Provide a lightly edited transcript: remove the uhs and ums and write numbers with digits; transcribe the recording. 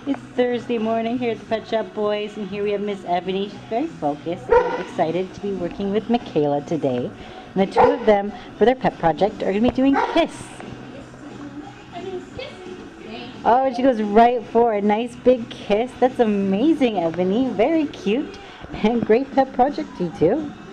It's Thursday morning here at the Pet Shop Boys, and here we have Miss Ebony. She's very focused and excited to be working with Michaela today. And the two of them, for their pet project, are going to be doing Kiss. Oh, she goes right for a nice big kiss. That's amazing, Ebony. Very cute. And great pet project, you two.